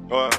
Ouais.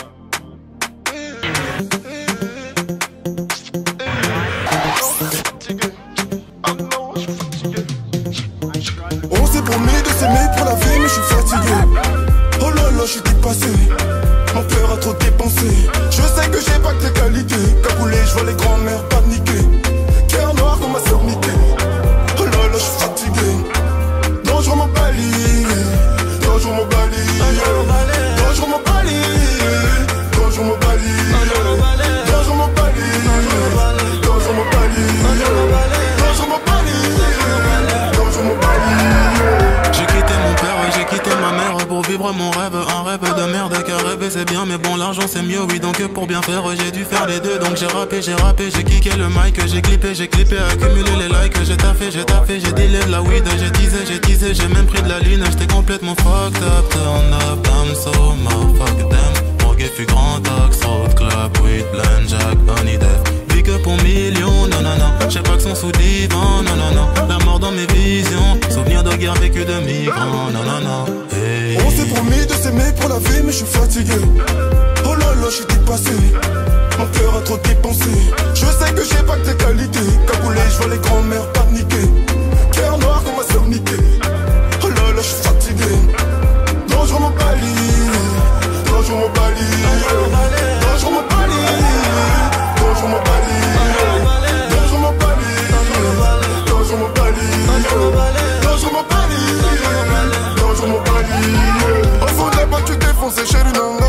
On s'est promis de s'aimer pour la vie, mais je suis fatigué. Oh là là, je suis dépassé. Mon cœur a trop dépensé. Je sais que j'ai pas que tes qualités. Cagoulé, je vois les grands-mères paniquer. Cœur noir comme ma sœur Mickey. Oh là là, je suis fatigué. Dangereux mon bali. Dangereux mon bali. Dangereux mon bali. Dangereux mon bali. Dangereux mon bali. Dangereux mon bali. Dangereux mon bali. Dangereux mon bali. J'ai quitté mon père, ouais, j'ai quitté ma mère pour vivre mon rêve. Un rêve de merde, car rêver c'est bien, mais bon l'argent c'est mieux, oui. Donc pour bien faire, j'ai dû faire les deux. Donc j'ai rappé, j'ai kické le mic, j'ai clippé, accumulé les likes. J'ai taffé, j'ai dealé de la weed. J'ai teasé, j'ai même pris de la lune. J'étais complètement fucked up, turn up, I'm so fuck them. Morgue fut grand axe, road club, weed, blend, jack, honey death. Vie que pour millions, non non non. J'ai pas que son sous divan, non non non. La mort dans mes visions, souvenir de guerre vécue de migrants, non non non. Hey. On s'est promis de s'aimer pour la vie, mais je suis fatigué. Oh là là, je suis dépassé. Mon cœur a trop dépensé. Je sais que j'ai pas que tes qualités. Cagoulé, je vois les grands-mères paniquer. Cœur noir comme ma sœur Mickey. Oh là là, je suis fatigué. Dangereux mon bali. Dangereux mon bali. Dangereux mon bali. Dangereux mon bali. Dangereux mon bali. Dangereux mon bali. Dangereux mon bali. Dangereux mon bali. Au fond de la boîte, tu t'es foncé, chérie Nanga.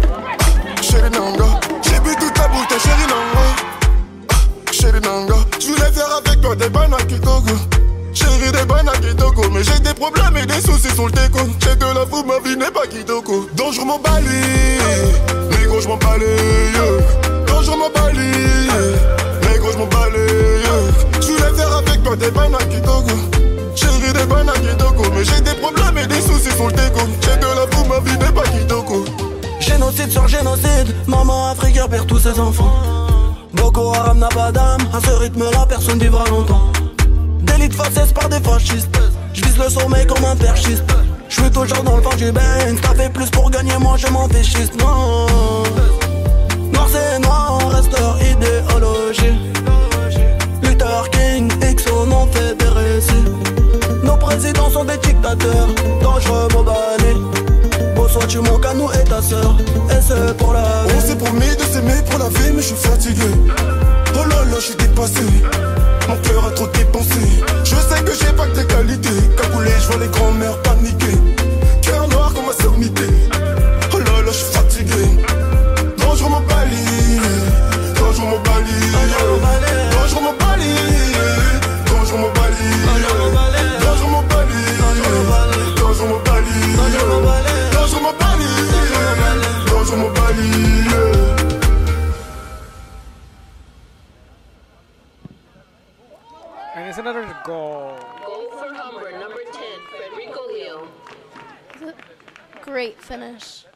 Chérie Nanga. J'ai bu toute ta bouteille, chérie Nanga. Chérie Nanga. Je voulais faire avec toi des banaki togo. Chérie des banaki togo. Mais j'ai des problèmes et des soucis sur le déco. J'ai de la fou, ma vie n'est pas kitoko. Dangereux mon bali. Mais gros, je m'en balais. Dangereux mon bali. Mais gros, je m'en balais. Je voulais faire avec toi des banaki togo. Chérie des banaki togo. Mais j'ai des problèmes et des soucis sur le déco. J'ai de la fou, ma vie n'est pas kitoko. Génocide sur génocide, maman africaine perd tous ses enfants. Boko Haram n'a pas d'âme, à ce rythme-là personne vivra longtemps. Délit de faciès par des fascistes, j'vise le sommet comme un perchiste. J'suis toujours dans le vent du bang, t'as fait plus pour gagner, moi je m'en fais schiste. Non, noir c'est noir, resteur idéologie. Luther King, X on en fait des récits. Nos présidents sont des dictateurs, dangereux Mobali. Soit tu manques à nous et ta sœur, et c'est pour la vie. On s'est promis de s'aimer pour la vie, mais je suis fatigué. Oh là là, je suis dépassé. Mon cœur a trop dépensé. Je sais que j'ai pas que tes qualités. Cagoulé, je vois les grands-mères paniquer. Cœur noir comme ma sœur Mickey. Oh là là, je suis fatigué. Dangereux mon bali. Dangereux mon bali. Dangereux mon bali. Dangereux mon bali. Dangereux mon bali. Dangereux mon bali. Dangereux mon bali. Dangereux mon bali. And it's another goal. Goal for Humber, number 10, Federico Hill. Great finish.